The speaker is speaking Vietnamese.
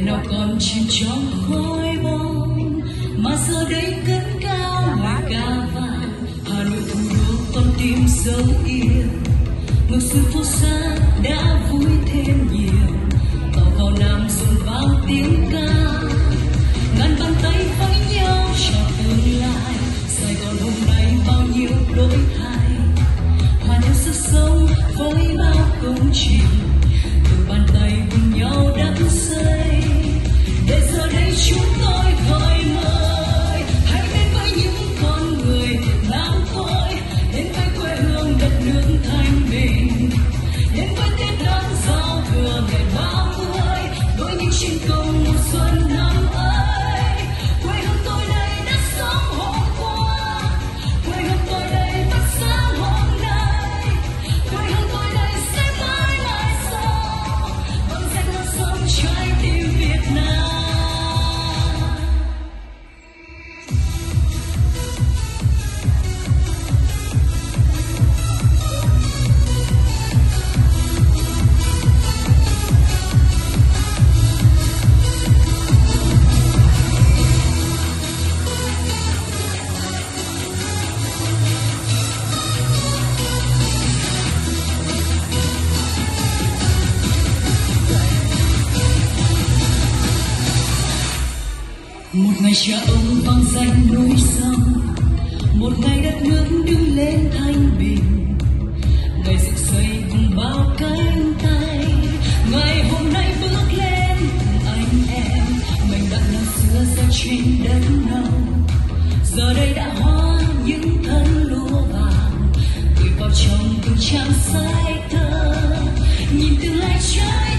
nào còn chìm trong khói bom, mà giờ đây cất cao ngọn cà vàng. Hà Nội thủ đô con tim dấu yên, ngược xuôi phố xa đã vui thêm nhiều. Tàu vào Nam dồn vào tiếng ca, ngàn bàn tay với nhau cho tương lai. Sài Gòn hôm nay bao nhiêu đổi thay, hòa theo sức sống với bao công trình, từ bàn tay cùng nhau đắp xây. Để giờ đây chúng tôi gọi mời, hãy đến với những con người Việt Nam thôi, đến với quê hương đất nước thanh bình, đến với Tết đón giao thừa ngày 30, với những chiến công mùa xuân năm ấy. Quê hương tôi đây đã sống hôm qua, quê hương tôi đây phát sáng hôm nay, quê hương tôi đây sẽ mãi mãi sau vẫn danh non sông trái tim Việt Nam. Một ngày cha ông vang danh núi sông, một ngày đất nước đứng lên thanh bình, ngày dựng xây cùng bao cánh tay. Ngày hôm nay bước lên cùng anh em, mình đã năm xưa ra trên đất nông, giờ đây đã hóa những thân lúa vàng, gửi vào trong từng trang sách thơ, nhìn tương lai trái